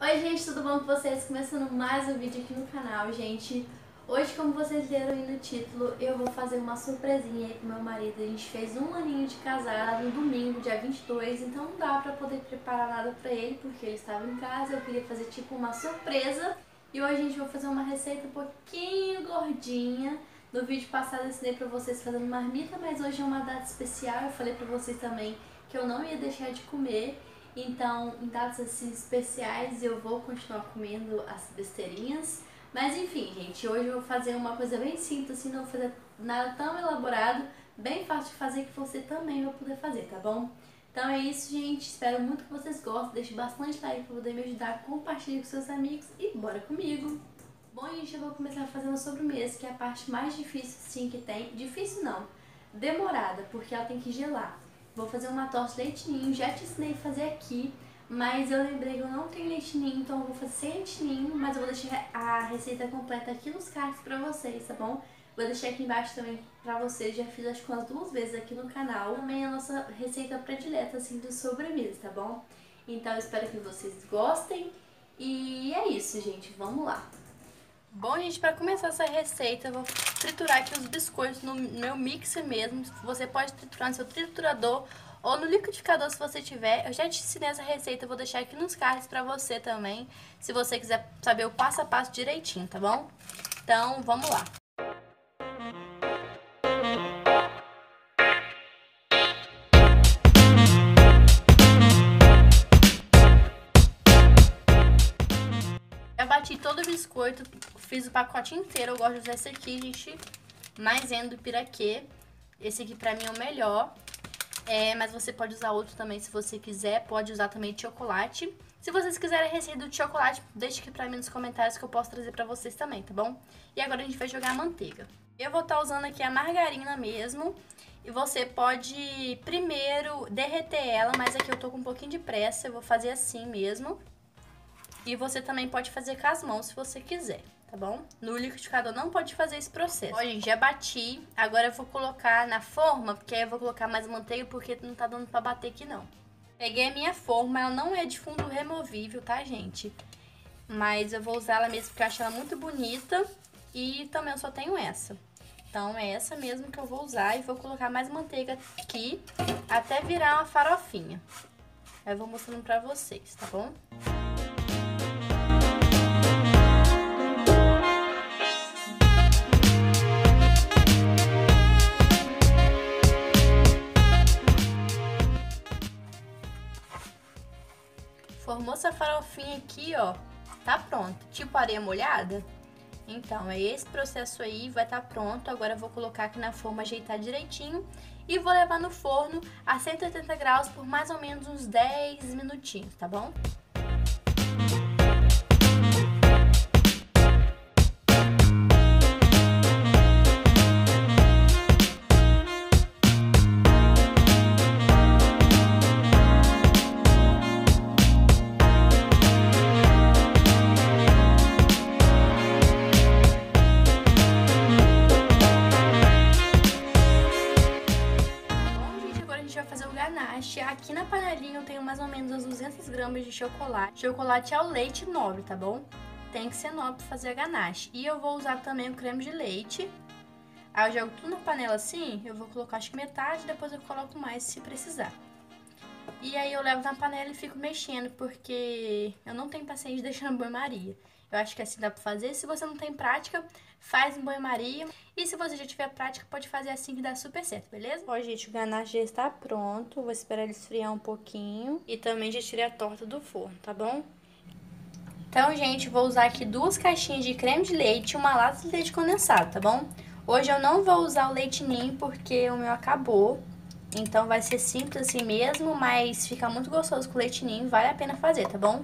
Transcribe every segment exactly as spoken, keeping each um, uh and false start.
Oi gente, tudo bom com vocês? Começando mais um vídeo aqui no canal, gente. Hoje, como vocês leram aí no título, eu vou fazer uma surpresinha aí pro meu marido. A gente fez um aninho de casado no domingo, dia vinte e dois, então não dá pra poder preparar nada pra ele, porque ele estava em casa. Eu queria fazer tipo uma surpresa. E hoje a gente vai fazer uma receita um pouquinho gordinha. No vídeo passado eu ensinei pra vocês fazendo marmita, mas hoje é uma data especial. Eu falei pra vocês também que eu não ia deixar de comer. Então, em datas assim especiais, eu vou continuar comendo as besteirinhas. Mas enfim, gente, hoje eu vou fazer uma coisa bem simples, assim, não vou fazer nada tão elaborado, bem fácil de fazer, que você também vai poder fazer, tá bom? Então é isso, gente, espero muito que vocês gostem, deixe bastante like pra poder me ajudar, compartilhe com seus amigos e bora comigo! Bom, gente, eu vou começar fazendo a sobremesa, que é a parte mais difícil, sim, que tem. Difícil não, demorada, porque ela tem que gelar. Vou fazer uma torta de leite ninho, já te ensinei a fazer aqui, mas eu lembrei que eu não tenho leite ninho, então eu vou fazer sem leite ninho, mas eu vou deixar a receita completa aqui nos cards pra vocês, tá bom? Vou deixar aqui embaixo também pra vocês, já fiz acho que umas duas vezes aqui no canal. Também a nossa receita predileta, assim, de sobremesa, tá bom? Então eu espero que vocês gostem e é isso, gente, vamos lá! Bom, gente, para começar essa receita, eu vou triturar aqui os biscoitos no meu mixer mesmo. Você pode triturar no seu triturador ou no liquidificador se você tiver. Eu já te ensinei essa receita, eu vou deixar aqui nos cards para você também, se você quiser saber o passo a passo direitinho, tá bom? Então, vamos lá. Já bati todo o biscoito, fiz o pacote inteiro, eu gosto de usar esse aqui, gente, maisena do Piraquê. Esse aqui pra mim é o melhor, é, mas você pode usar outro também se você quiser, pode usar também de chocolate. Se vocês quiserem a receita de chocolate, deixe aqui pra mim nos comentários que eu posso trazer pra vocês também, tá bom? E agora a gente vai jogar a manteiga. Eu vou estar usando aqui a margarina mesmo, e você pode primeiro derreter ela, mas aqui eu tô com um pouquinho de pressa, eu vou fazer assim mesmo. E você também pode fazer com as mãos se você quiser, tá bom? No liquidificador não pode fazer esse processo. Ó, gente, já bati. Agora eu vou colocar na forma, porque aí eu vou colocar mais manteiga, porque não tá dando pra bater aqui, não. Peguei a minha forma, ela não é de fundo removível, tá, gente? Mas eu vou usar ela mesmo, porque eu acho ela muito bonita. E também eu só tenho essa. Então é essa mesmo que eu vou usar. E vou colocar mais manteiga aqui, até virar uma farofinha. Aí eu vou mostrando pra vocês, tá bom? Formou essa farofinha aqui, ó, tá pronto. Tipo areia molhada? Então, é esse processo aí, vai tá pronto. Agora eu vou colocar aqui na forma, ajeitar direitinho. E vou levar no forno a cento e oitenta graus por mais ou menos uns dez minutinhos, tá bom? Aqui na panelinha eu tenho mais ou menos uns duzentos gramas de chocolate. Chocolate ao leite nobre, tá bom? Tem que ser nobre pra fazer a ganache. E eu vou usar também o creme de leite. Aí eu jogo tudo na panela assim, eu vou colocar acho que metade, depois eu coloco mais se precisar. E aí eu levo na panela e fico mexendo, porque eu não tenho paciência de deixar na banho-maria. Eu acho que assim dá pra fazer. Se você não tem prática, faz em banho-maria. E se você já tiver prática, pode fazer assim que dá super certo, beleza? Ó, gente, o ganache já está pronto. Vou esperar ele esfriar um pouquinho. E também já tirei a torta do forno, tá bom? Então, gente, vou usar aqui duas caixinhas de creme de leite e uma lata de leite condensado, tá bom? Hoje eu não vou usar o leite ninho porque o meu acabou. Então vai ser simples assim mesmo, mas fica muito gostoso com leite ninho. Vale a pena fazer, tá bom?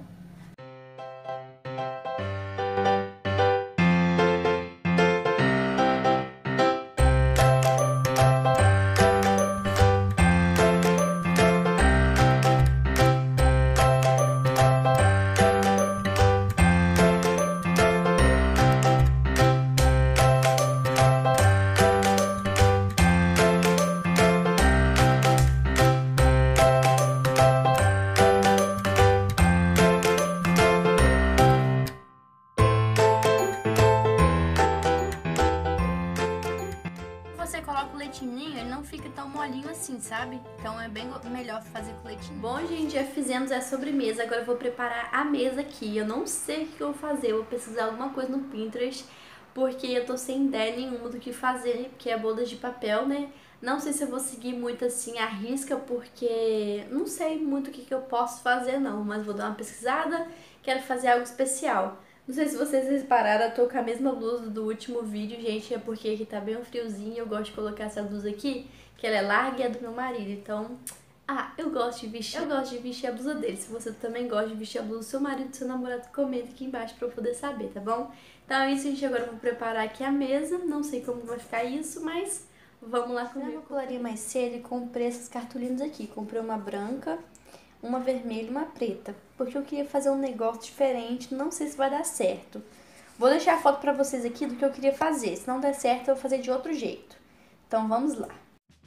leite ninho, ele não fica tão molinho assim, sabe? Então é bem melhor fazer com leite ninho. Bom, gente, já fizemos a sobremesa, agora eu vou preparar a mesa aqui. Eu não sei o que eu vou fazer, eu vou pesquisar alguma coisa no Pinterest, porque eu tô sem ideia nenhuma do que fazer, porque é bodas de papel, né? Não sei se eu vou seguir muito assim a risca, porque não sei muito o que, que eu posso fazer não, mas vou dar uma pesquisada, quero fazer algo especial. Não sei se vocês repararam, eu tô com a mesma blusa do último vídeo, gente, é porque aqui tá bem um friozinho, eu gosto de colocar essa blusa aqui, que ela é larga e é do meu marido, então... Ah, eu gosto de vestir, eu gosto de vestir a blusa dele. Se você também gosta de vestir a blusa do seu marido, do seu namorado, comenta aqui embaixo pra eu poder saber, tá bom? Então é isso, gente, agora eu vou preparar aqui a mesa, não sei como vai ficar isso, mas vamos lá comigo. Eu coloquei mais cedo e comprei essas cartolinas aqui, comprei uma branca, uma vermelha e uma preta, porque eu queria fazer um negócio diferente, não sei se vai dar certo. Vou deixar a foto pra vocês aqui do que eu queria fazer, se não der certo eu vou fazer de outro jeito. Então vamos lá.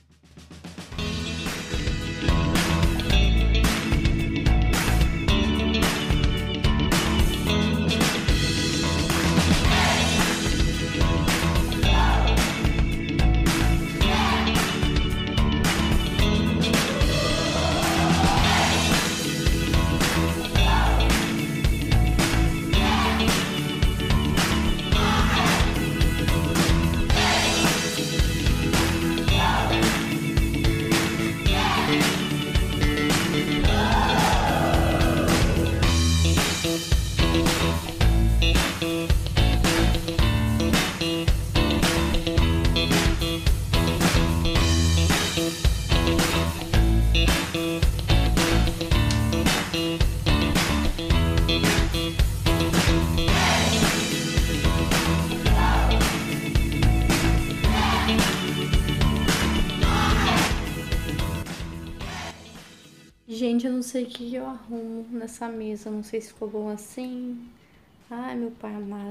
Gente, eu não sei o que eu arrumo nessa mesa, não sei se ficou bom assim. Ai, meu pai amado.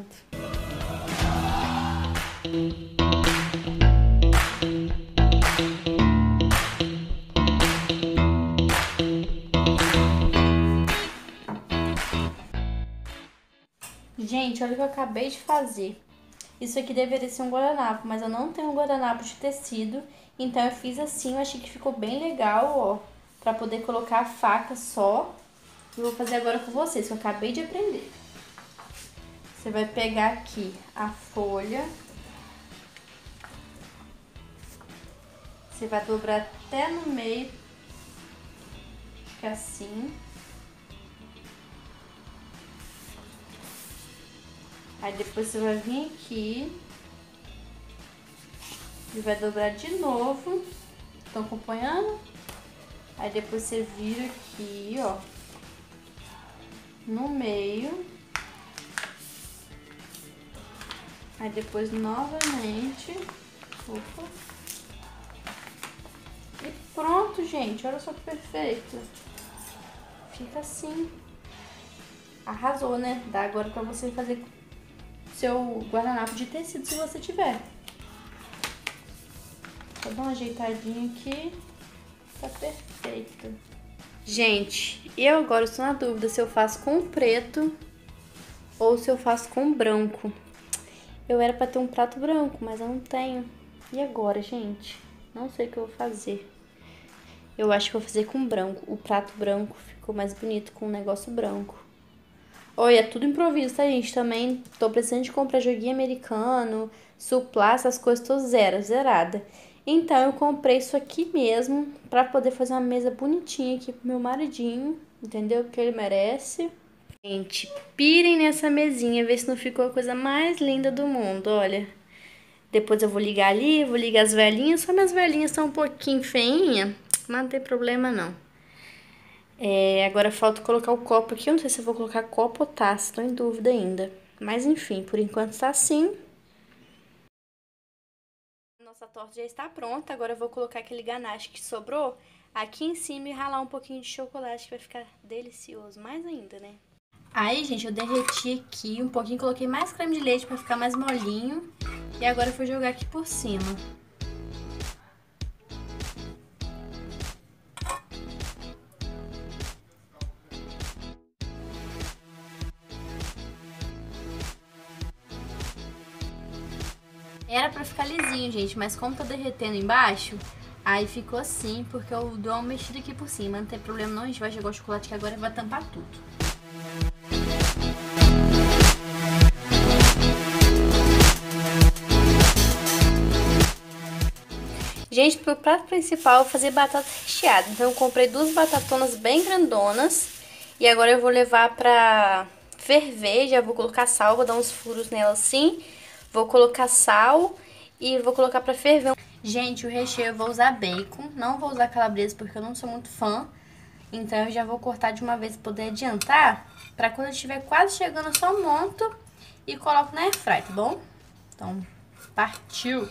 Gente, olha o que eu acabei de fazer. Isso aqui deveria ser um guardanapo, mas eu não tenho um guardanapo de tecido, então eu fiz assim, eu achei que ficou bem legal, ó. Pra poder colocar a faca só. E vou fazer agora com vocês, que eu acabei de aprender. Você vai pegar aqui a folha. Você vai dobrar até no meio. Fica assim. Aí depois você vai vir aqui. E vai dobrar de novo. Estão acompanhando? Aí depois você vira aqui, ó, no meio. Aí depois novamente. Opa. E pronto, gente. Olha só que perfeito. Fica assim. Arrasou, né? Dá agora pra você fazer seu guardanapo de tecido, se você tiver. Vou dar uma ajeitadinha aqui. Tá perfeito. Gente, eu agora estou na dúvida se eu faço com preto ou se eu faço com branco. Eu era pra ter um prato branco, mas eu não tenho. E agora, gente? Não sei o que eu vou fazer. Eu acho que eu vou fazer com branco. O prato branco ficou mais bonito com o negócio branco. Olha, é tudo improviso, tá, gente? Também tô precisando de comprar joguinho americano, suplá, essas coisas, tô zero, zerada. Então, eu comprei isso aqui mesmo, pra poder fazer uma mesa bonitinha aqui pro meu maridinho, entendeu? Porque ele merece. Gente, pirem nessa mesinha, ver se não ficou a coisa mais linda do mundo, olha. Depois eu vou ligar ali, vou ligar as velhinhas, só minhas velhinhas estão um pouquinho feinhas, mas não tem problema não. É, agora falta colocar o copo aqui, eu não sei se eu vou colocar copo ou taça, tô em dúvida ainda. Mas enfim, por enquanto tá assim. Nossa torta já está pronta, agora eu vou colocar aquele ganache que sobrou aqui em cima e ralar um pouquinho de chocolate, que vai ficar delicioso, mais ainda, né? Aí, gente, eu derreti aqui um pouquinho, coloquei mais creme de leite pra ficar mais molinho. E agora eu vou jogar aqui por cima. Era pra ficar lisinho, gente, mas como tá derretendo embaixo, aí ficou assim, porque eu dou uma mexida aqui por cima. Não tem problema não, a gente vai jogar o chocolate aqui agora e vai tampar tudo. Gente, pro prato principal eu vou fazer batata recheada. Então eu comprei duas batatonas bem grandonas. E agora eu vou levar pra ferver, já vou colocar sal, vou dar uns furos nela assim. Vou colocar sal e vou colocar pra ferver. Gente, o recheio eu vou usar bacon, não vou usar calabresa porque eu não sou muito fã. Então eu já vou cortar de uma vez pra poder adiantar. Pra quando eu estiver quase chegando eu só monto e coloco na airfryer, tá bom? Então, partiu!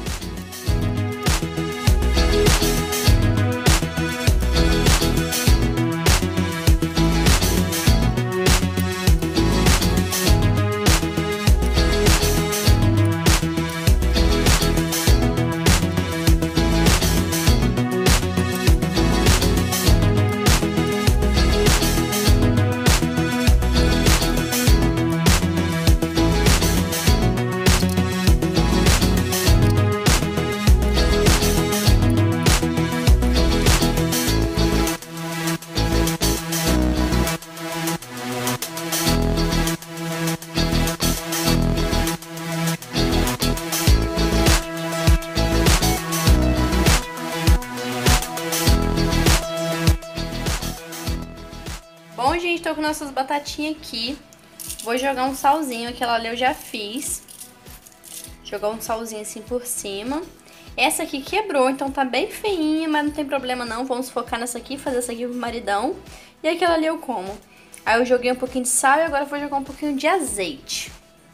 Bom, gente, tô com nossas batatinhas aqui. Vou jogar um salzinho, aquela ali eu já fiz. Jogar um salzinho assim por cima. Essa aqui quebrou, então tá bem feinha, mas não tem problema não. Vamos focar nessa aqui, fazer essa aqui pro maridão. E aquela ali eu como. Aí eu joguei um pouquinho de sal e agora eu vou jogar um pouquinho de azeite.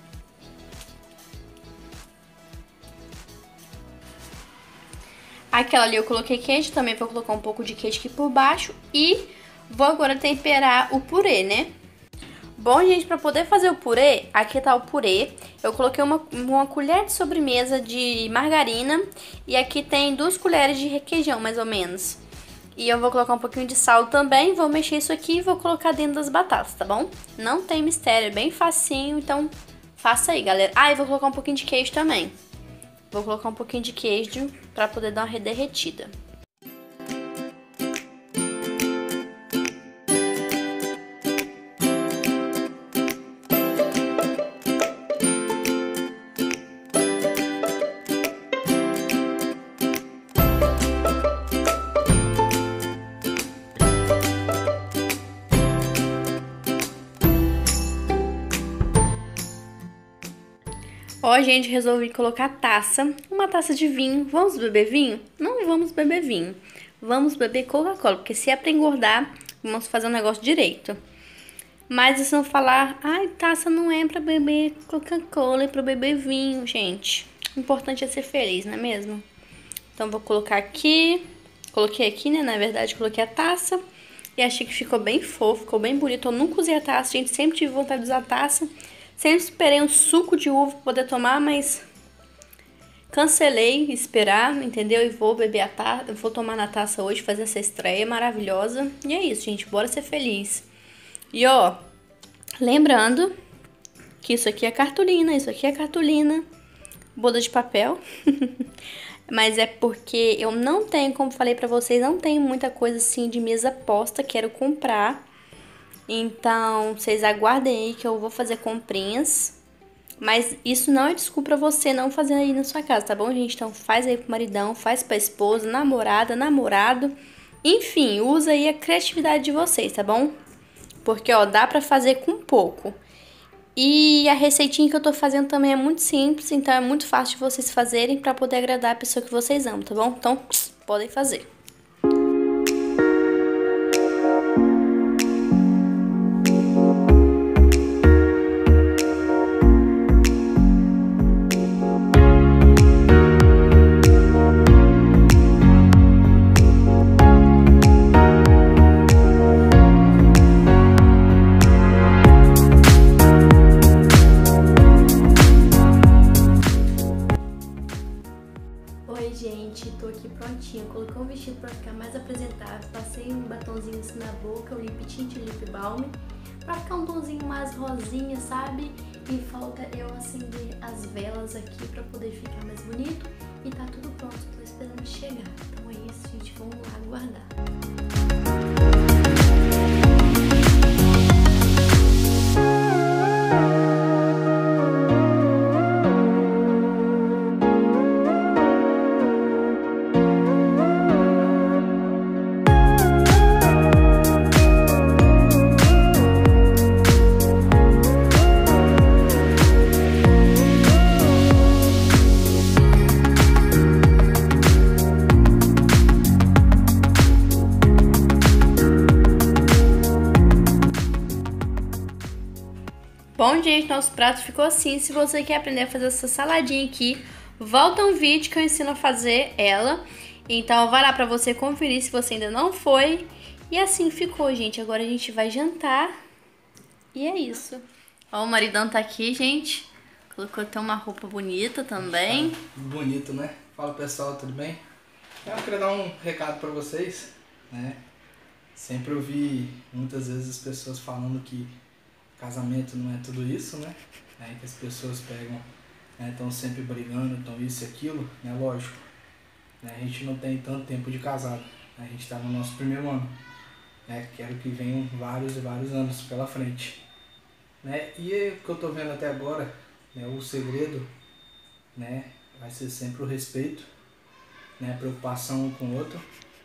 Aquela ali eu coloquei queijo, também vou colocar um pouco de queijo aqui por baixo. E vou agora temperar o purê, né? Bom, gente, pra poder fazer o purê, aqui tá o purê. Eu coloquei uma, uma colher de sobremesa de margarina e aqui tem duas colheres de requeijão, mais ou menos. E eu vou colocar um pouquinho de sal também, vou mexer isso aqui e vou colocar dentro das batatas, tá bom? Não tem mistério, é bem facinho, então faça aí, galera. Ah, e vou colocar um pouquinho de queijo também. Vou colocar um pouquinho de queijo pra poder dar uma derretida. Ó, gente, resolvi colocar taça, uma taça de vinho. Vamos beber vinho? Não vamos beber vinho. Vamos beber Coca-Cola, porque se é pra engordar, vamos fazer um negócio direito. Mas se não falar, ai, taça não é pra beber Coca-Cola, é pra beber vinho, gente. O importante é ser feliz, não é mesmo? Então, vou colocar aqui. Coloquei aqui, né? Na verdade, coloquei a taça. E achei que ficou bem fofo, ficou bem bonito. Eu nunca usei a taça, gente. Sempre tive vontade de usar a taça. Sempre esperei um suco de uva pra poder tomar, mas cancelei esperar, entendeu? E vou beber a taça, vou tomar na taça hoje, fazer essa estreia maravilhosa. E é isso, gente, bora ser feliz. E ó, lembrando que isso aqui é cartolina, isso aqui é cartolina, boda de papel. Mas é porque eu não tenho, como falei pra vocês, não tenho muita coisa assim de mesa posta, quero comprar. Então, vocês aguardem aí que eu vou fazer comprinhas. Mas isso não é desculpa pra você não fazer aí na sua casa, tá bom, gente? Então, faz aí pro maridão, faz pra esposa, namorada, namorado. Enfim, usa aí a criatividade de vocês, tá bom? Porque, ó, dá pra fazer com pouco. E a receitinha que eu tô fazendo também é muito simples, então é muito fácil de vocês fazerem pra poder agradar a pessoa que vocês amam, tá bom? Então, podem fazer. Oi, gente, tô aqui prontinha. Coloquei um vestido pra ficar mais apresentável. Passei um batonzinho assim na boca, o lip tint e o lip balm, pra ficar um tonzinho mais rosinha, sabe? E falta eu acender as velas aqui pra poder ficar mais bonito. E tá tudo pronto, tô esperando chegar. Então é isso, gente, vamos lá aguardar. Bom, gente, nosso prato ficou assim. Se você quer aprender a fazer essa saladinha aqui, volta um vídeo que eu ensino a fazer ela. Então vai lá pra você conferir se você ainda não foi. E assim ficou, gente. Agora a gente vai jantar. E é isso. Ó, o maridão tá aqui, gente. Colocou até uma roupa bonita também. Bonito, né? Fala, pessoal, tudo bem? Eu queria dar um recado pra vocês, né? Sempre ouvi muitas vezes as pessoas falando que casamento não é tudo isso, né? É que as pessoas pegam, né, estão sempre brigando, estão isso e aquilo, né? Lógico, né? A gente não tem tanto tempo de casado, né? A gente está no nosso primeiro ano, né? Quero que venham vários e vários anos pela frente, né? E o que eu tô vendo até agora, né, o segredo, né, vai ser sempre o respeito, né, a preocupação um com o outro,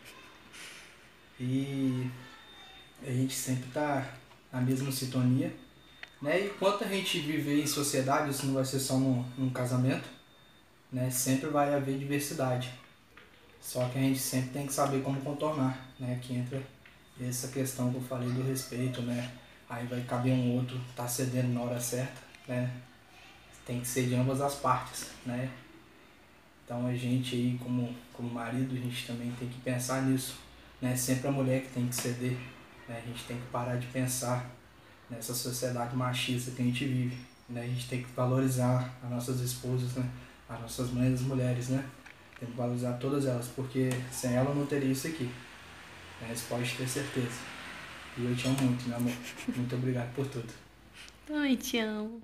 e a gente sempre tá na mesma sintonia, né? E enquanto a gente viver em sociedade, isso não vai ser só num, num casamento, né? Sempre vai haver diversidade. Só que a gente sempre tem que saber como contornar, né? Que entra essa questão que eu falei do respeito, né? Aí vai caber um outro tá cedendo na hora certa, né? Tem que ser de ambas as partes, né? Então a gente aí, como, como marido, a gente também tem que pensar nisso, né? Sempre a mulher que tem que ceder, né? A gente tem que parar de pensar nessa sociedade machista que a gente vive, né? A gente tem que valorizar as nossas esposas, né? As nossas mães, as mulheres, né? Tem que valorizar todas elas, porque sem ela eu não teria isso aqui, né? Você pode ter certeza. E eu te amo muito, meu amor. Muito obrigado por tudo. Ai, te amo.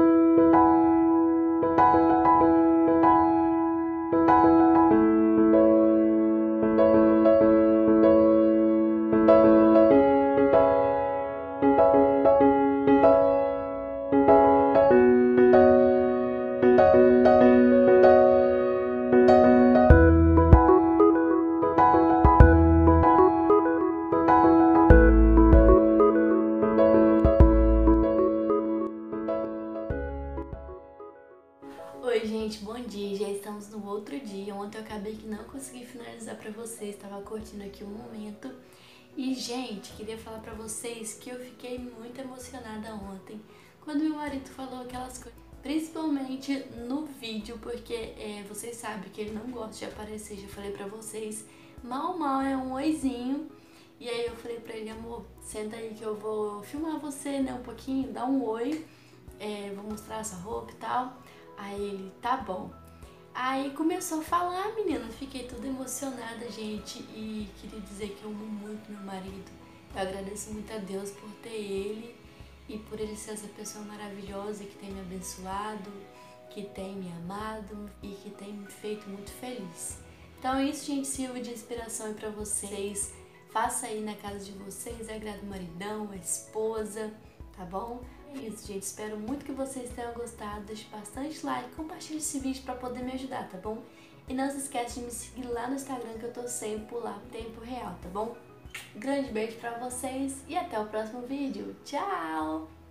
Oi, gente, bom dia, já estamos no outro dia. Ontem eu acabei que não consegui finalizar pra vocês, estava curtindo aqui o momento. E, gente, queria falar pra vocês que eu fiquei muito emocionada ontem quando meu marido falou aquelas coisas, principalmente no vídeo, porque é, vocês sabem que ele não gosta de aparecer, já falei pra vocês, mal mal é um oizinho. E aí eu falei pra ele, amor, senta aí que eu vou filmar você, né, um pouquinho, dar um oi, é, vou mostrar essa roupa e tal. Aí ele, tá bom. Aí começou a falar, menina, fiquei toda emocionada, gente, e queria dizer que eu amo muito meu marido. Eu agradeço muito a Deus por ter ele e por ele ser essa pessoa maravilhosa que tem me abençoado, que tem me amado e que tem me feito muito feliz. Então isso, gente, sirva de inspiração aí pra vocês. Faça aí na casa de vocês, agrade o maridão, a esposa, tá bom? É isso, gente. Espero muito que vocês tenham gostado. Deixe bastante like, compartilhe esse vídeo pra poder me ajudar, tá bom? E não se esquece de me seguir lá no Instagram, que eu tô sempre por lá, tempo real, tá bom? Grande beijo pra vocês e até o próximo vídeo. Tchau!